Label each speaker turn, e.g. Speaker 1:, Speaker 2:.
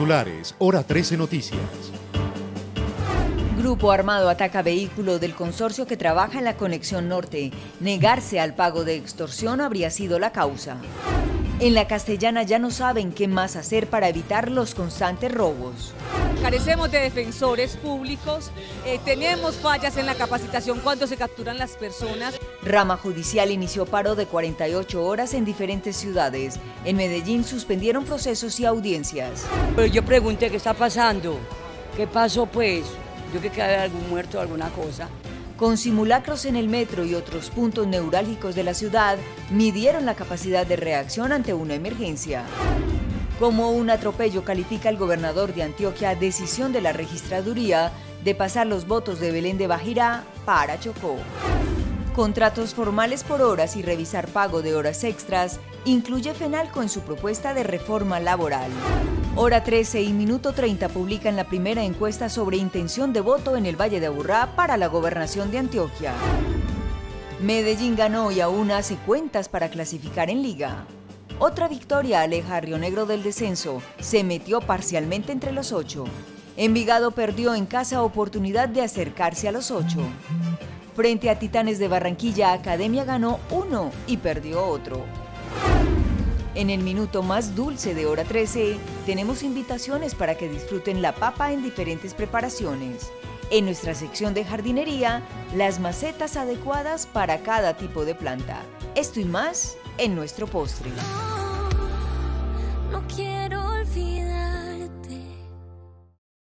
Speaker 1: Titulares, Hora 13 Noticias.
Speaker 2: Grupo armado ataca vehículo del consorcio que trabaja en la conexión norte. Negarse al pago de extorsión habría sido la causa. En la Castellana ya no saben qué más hacer para evitar los constantes robos.
Speaker 3: Carecemos de defensores públicos, tenemos fallas en la capacitación cuando se capturan las personas.
Speaker 2: Rama judicial inició paro de 48 horas en diferentes ciudades. En Medellín suspendieron procesos y audiencias.
Speaker 4: Pero yo pregunté qué está pasando, qué pasó pues, yo creo que había algún muerto o alguna cosa.
Speaker 2: Con simulacros en el metro y otros puntos neurálgicos de la ciudad, midieron la capacidad de reacción ante una emergencia. Como un atropello califica el gobernador de Antioquia decisión de la registraduría de pasar los votos de Belén de Bajirá para Chocó. Contratos formales por horas y revisar pago de horas extras incluye FENALCO en su propuesta de reforma laboral. Hora 13 y Minuto 30 publican la primera encuesta sobre intención de voto en el Valle de Aburrá para la gobernación de Antioquia. Medellín ganó y aún hace cuentas para clasificar en Liga. Otra victoria aleja a Río Negro del descenso, se metió parcialmente entre los 8. Envigado perdió en casa oportunidad de acercarse a los 8. Frente a Titanes de Barranquilla, Academia ganó 1 y perdió otro. En el minuto más dulce de Hora 13, tenemos invitaciones para que disfruten la papa en diferentes preparaciones. En nuestra sección de jardinería, las macetas adecuadas para cada tipo de planta. Esto y más en nuestro postre.
Speaker 5: No quiero